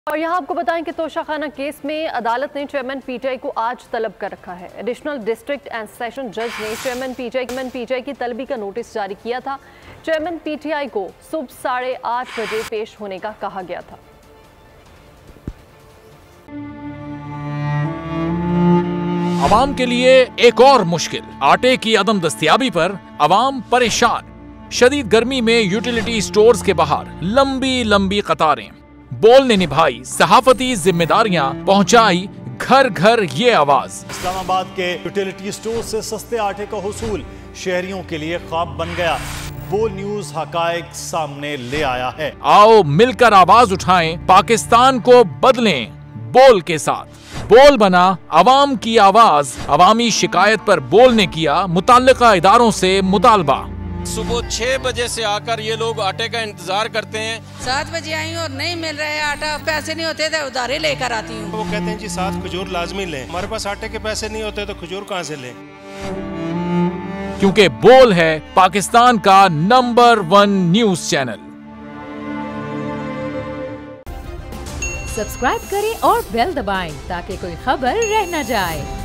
और यहाँ आपको बताएं कि तोशाखाना केस में अदालत ने चेयरमैन पीटीआई को आज तलब कर रखा है। एडिशनल डिस्ट्रिक्ट एंड सेशन जज ने चेयरमैन पीटीआई की तलबी का नोटिस जारी किया था। चेयरमैन पीटीआई को सुबह 8:30 बजे पेश होने का कहा गया था। अवाम के लिए एक और मुश्किल, आटे की अदम दस्तयाबी पर अवाम परेशान। शदीद गर्मी में यूटिलिटी स्टोर्स के बाहर लंबी लंबी कतारें। बोल ने निभाई सहाफती जिम्मेदारियां, पहुंचाई घर घर ये आवाज। इस्लामाबाद के यूटिलिटी स्टोर से सस्ते आटे का हुसूल शहरियों के लिए ख्वाब बन गया। बोल न्यूज हकायक सामने ले आया है। आओ मिलकर आवाज उठाएं, पाकिस्तान को बदलें बोल के साथ। बोल बना अवाम की आवाज। अवामी शिकायत पर बोल ने किया मुताल्लिका इदारों से मुतालबा। सुबह 6 बजे से आकर ये लोग आटे का इंतजार करते हैं। 7 बजे आई और नहीं मिल रहा है आटा, पैसे नहीं होते थे उधारे लेकर आती हूँ। वो कहते हैं जी 7 खजूर लाजमी लें। हमारे पास आटे के पैसे नहीं होते तो खजूर कहाँ से लें? क्योंकि बोल है पाकिस्तान का नंबर 1 न्यूज चैनल। सब्सक्राइब करें और बेल दबाएं ताकि कोई खबर रह न जाए।